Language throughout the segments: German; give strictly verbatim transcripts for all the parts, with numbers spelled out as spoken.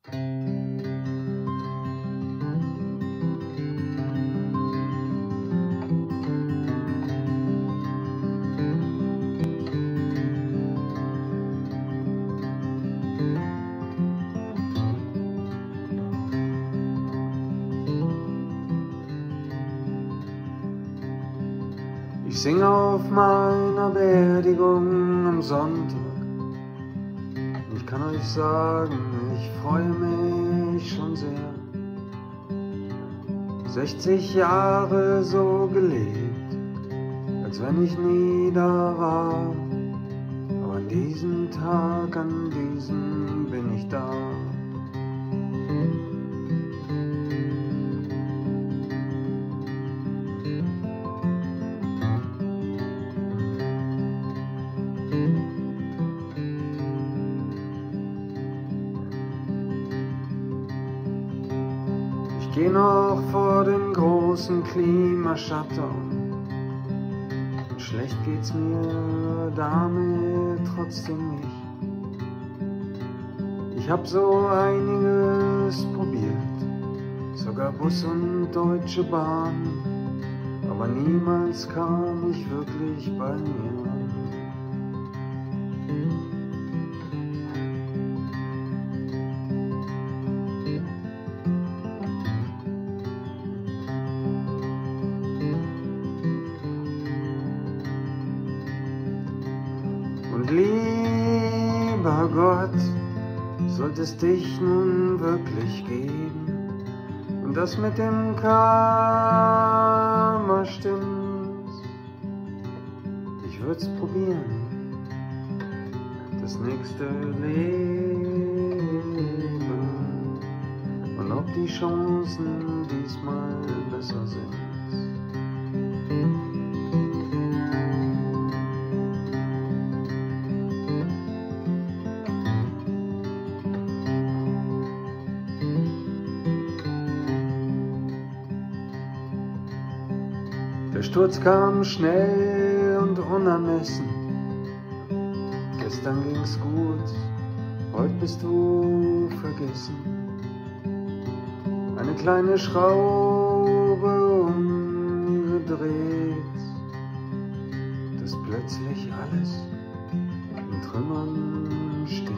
Ich sing auf meiner Beerdigung am Sonntag. Ich kann euch sagen, ich freue mich schon sehr. sechzig Jahre so gelebt, als wenn ich nie da war. Aber an diesem Tag, an diesem bin ich da. Ich geh noch vor dem großen Klimashutdown. Und schlecht geht's mir damit trotzdem nicht. Ich hab so einiges probiert, sogar Bus und Deutsche Bahn, aber niemals kam ich wirklich bei mir an. Und lieber Gott, sollte es dich nun wirklich geben und das mit dem Karma stimmt, ich würd's probieren, das nächste Leben, und ob die Chancen diesmal besser sind. Der Sturz kam schnell und unermessen. Gestern ging's gut, heute bist du vergessen. Eine kleine Schraube umgedreht, dass plötzlich alles in Trümmern steht.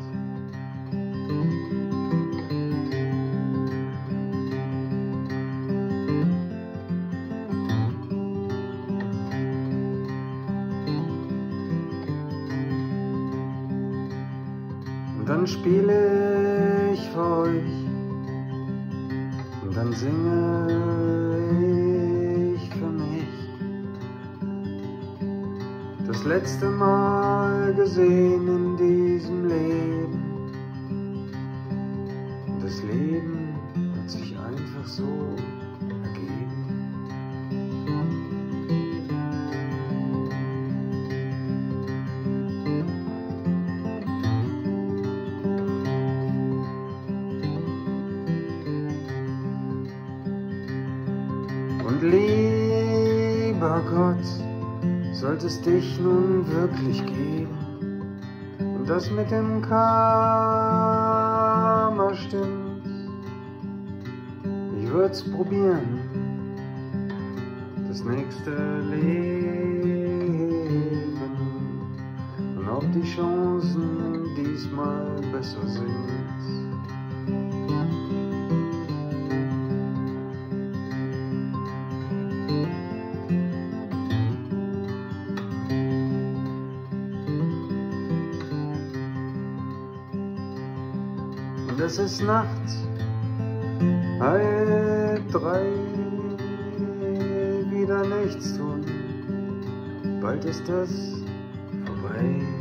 Dann spiele ich für euch und dann singe ich für mich. Das letzte Mal gesehen in diesem Leben. Und das Leben hat sich einfach so ergeben. Und lieber Gott, sollte es dich nun wirklich geben und das mit dem Karma stimmt, ich würd's probieren, das nächste Leben, und ob die Chancen diesmal besser sind. Und es ist nachts, halb drei, wieder nichts tun, bald ist das vorbei.